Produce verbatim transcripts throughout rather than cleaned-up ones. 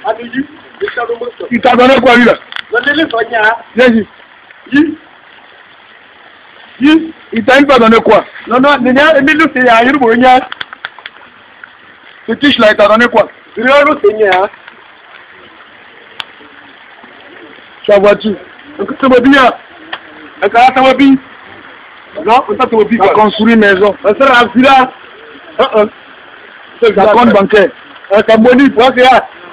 Il t'a donné quoi, lui, là? Il t'a même pas donné quoi? Non, non, Fetiche, là, il t'a donné quoi? Ta voiture. Non, on t'a construit une maison. Ça sera un villa. La compte bancaire. Un camboni, pour que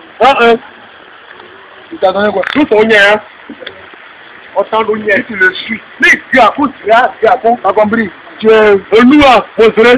il t'a donné quoi? Tout son lien. On s'en donne lien. Tu le suis. Mais tu as compris, tu as compris. Tu es un noir, mon frère.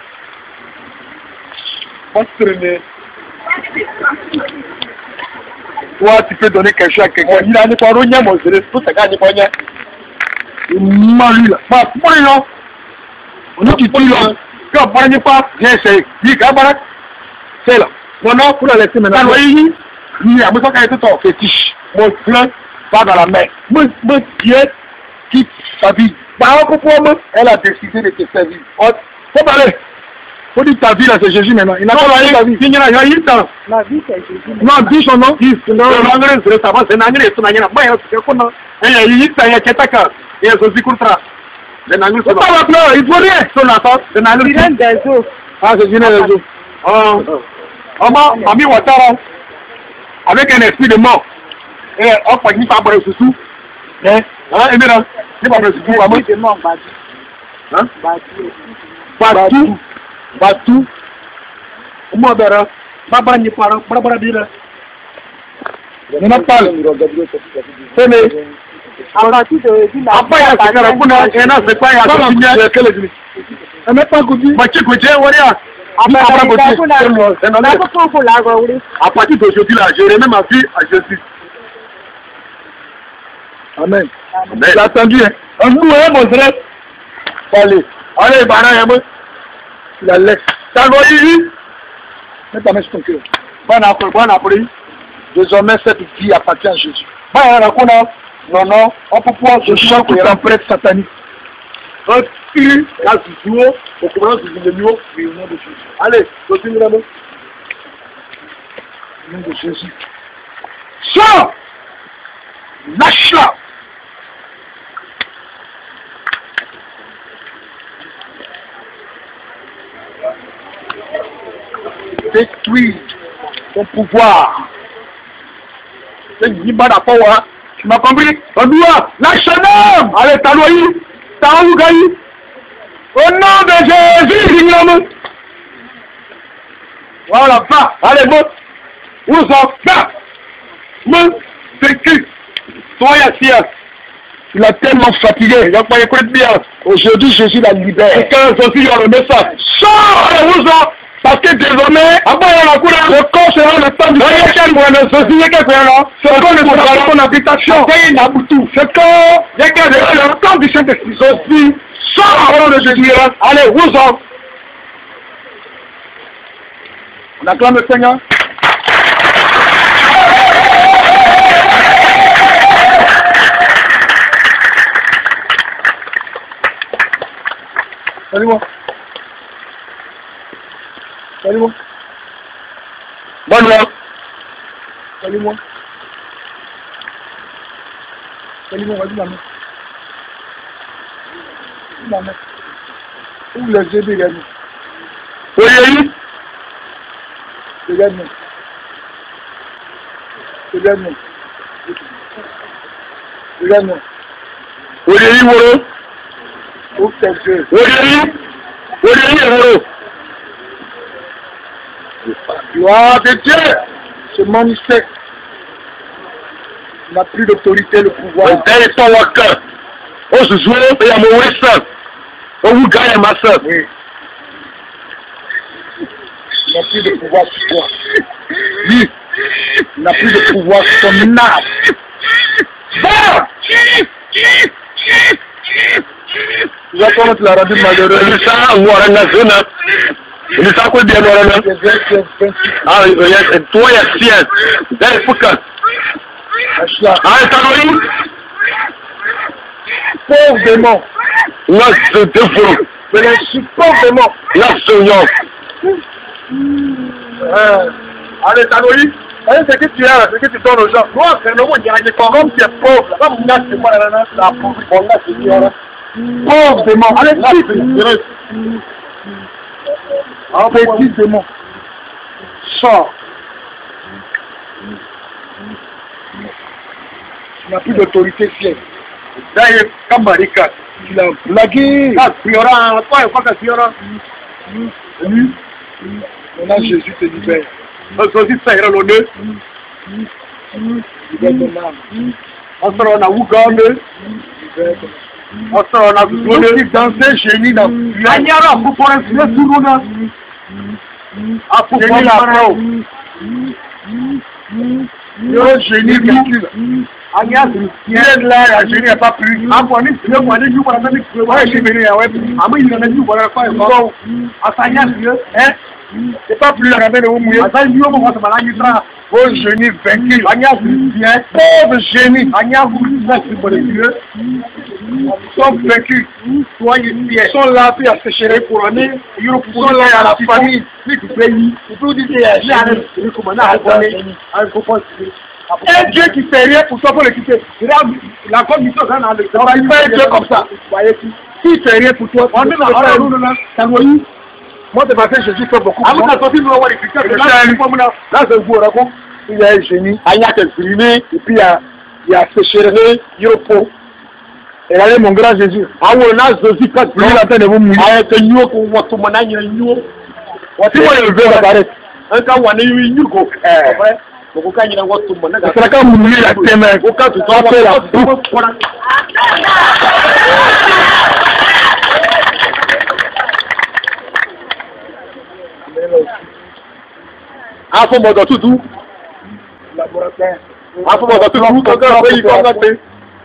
Toi, tu peux donner quelque chose à quelqu'un. Il a n'est pas rien, mon frère. Tout ça, il n'est pas rien. Il m'a lui là. Pas pour rien. On est qui tue là. Tu as pas pas. Viens, c'est. Dis, Gabarak. C'est là. Mon nom, pour la laisser maintenant. Oui, oui, à moi, ça, quand ton fétiche. Mon frère, pas dans la main. Moi, moi, Dieu quitte sa vie. Bah, pourquoi moi, elle a décidé de te servir. Faut parler. Faut dire ta vie là, c'est Jésus maintenant. Il n'a pas la vie. Il n'a pas eu le temps. La vie, c'est Jésus. Non, dis son nom. Dis son nom. L'anglais, c'est ça. C'est l'anglais, c'est l'anglais. Moi, c'est quoi, non? Et il y a eu ça, il y a quelqu'un. Et il y a aussi contre. C'est l'anglais. C'est pas la fleur, il faut rien. C'est l'anglais. C'est l'anglais. Sirene des eaux. Ah, c'est Sirene des eaux. Oh. Maman, Ami Ouattara, avec un esprit de mort. Et on ne peut pas boire sous sous. Hein? Hein? Et maintenant, c'est pas boire sous sous. Maman, c'est mort, Batu. Hein? Batu. Batu. Batu. Comment dire? Baba n'y parle, Baba dit là. On n'a pas le. C'est mais. Après, il y a ce qu'on a, il y a c'est pas, il y a ce qu'on a, quelle église? On n'a pas goûté. Mais tu peux dire, voilà. À partir d'aujourd'hui, là, je remets ma vie à Jésus. Amen. Tu as attendu, hein? Un nous, hein, mon frère? Allez, allez, Bana, moi. Tu la laisses. T'as envoyé? Mets ta main sur ton cœur. Bon après, bon après. Désormais, cette vie appartient à Jésus. Bon, non, non, on peut pouvoir se chante tout en prêtre satanique. Un spirit, là, du duo, au courant du numéro, au nom de Jésus. Allez, continue là-bas. Au nom de Jésus. Sors! Lâche-la! Détruis ton pouvoir. C'est une libre d'appoint. Tu m'as compris? On doit lâche-la! Allez, t'as loyé! T'as où gagné? Au nom de Jésus, voilà, va, allez, bon, où sont, va, mon, c'est qui? Soyez assis. Il a tellement fatigué, il n'a pas écouté bien. Aujourd'hui, Jésus la libère. Et quand Jésus lui a le message, sors, allez, où sont? Parce que désormais, après, il y a la couleur, le corps sera le temps du Seigneur. C'est quoi le corps de habitation? C'est un aboutou. C'est quoi? Il y a le temps du Saint-Esprit. Jésus, sors au nom de Jésus. Allez, où sont? On acclame le Seigneur. Salut-moi. Salut-moi. Bonne nuit. Salut-moi. Salut-moi, vas-y la main. Vas-y la main. Où les yeux des gars? Oui, oui. Regarde-moi. Regarde-moi. Regarde-moi. Oui, oui, oui. Ouvre tes yeux. Oui, oui. Oui, oui, oui. Gloire de Dieu se manifeste. Il n'a plus d'autorité, le pouvoir. On se joue et à mon sang. On vous gagne ma soeur. Oui. Il n'a plus de pouvoir sur toi. Lui, il n'a plus de pouvoir sur ton âme. Va! Tu vois comment tu l'as rendu malheureux? Il est ça, ou à la zone. Il est ça, quoi, bien, là. Ah, toi, il y a sien. D'ailleurs, faut que. Ah, ça va. Pauvre démon. Là, c'est deux fois. Mais je suis pauvre démon. Là, c'est un. Allez, Tanoï, ce que tu as, ce que tu donnes aux gens. Toi, c'est le monde qui a dit comme tu es pauvre. Comme tu es pauvre, la pauvre, pauvre démon. Allez, petit. Un petit démon. Sors. Tu n'as plus d'autorité fière. D'ailleurs, comme Marika, tu l'as blagué. Ah, Fiora, toi, il faut que Fiora. Oui. Maintenant, Jésus te libère. Jésus ça ira l'honneur. On sera en Ougande. On sera en Ougande. Dans ce génie, dans la Niara, pour pouvoir se mettre tout le monde. Ah, pour pouvoir la preuve. Le génie véhicule. Agnès, il est là, le génie n'a pas plu. Ah, pour aller, c'est le moyen de nous, pour la même chose. Ouais, j'ai venu, ouais. Ah, mais il en a dit, voilà, quoi, il va. Ah, ça y est, hein? C'est pas plus la ramène de vous mouiller. Ah, ça y est, on va se balayer, vos génies vaincus. Agnès, bien. Pauvre génie. Agnès, vous, c'est pour les dieux. Ils sont vaincus. Soyez fiers. Ils sont là, puis à se chérir pour l'année. Ils sont là à la famille. Puis du pays. Vous pouvez dire, il y a un commandant à donner. Un Dieu qui fait rien pour toi pour le quitter. La commission est dans le travail. Il fait un Dieu comme ça. S'il fait rien pour toi, on est dans le travail. Moi, de ma fait, Jésus fait beaucoup. Ah, vous avez sorti de voir les critères. Là, je vous raconte. Il y a un génie. Il y a exprimé. Et puis, il y a sécheré. Il y a pot. Et là, mon grand Jésus. Ah, oui, là, Jésus, quand il a fait de vous mouiller. Ah, c'est nous qui voit tout le monde. Il y a une nous. Si moi, je veux la barrette. Un cas où on a eu une nous. Eh. Donc, quand il y a tout le monde. C'est quand vous mouillez la tête. Quand tu dois faire la bouffe. Ah, faut m'en tout doux. Ah, faut m'en tout doux. Quand on va y combattre.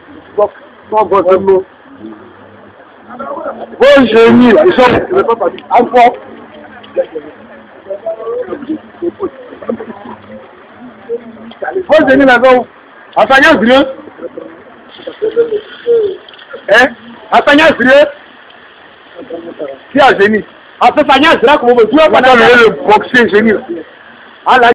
Bon génie, ils sont encore. Bon génie là-bas. Enseignant Dieu. Hein? Enseignant Dieu. Qui a génie? Enseignant Dieu, comment vous pouvez pas le boxer génie?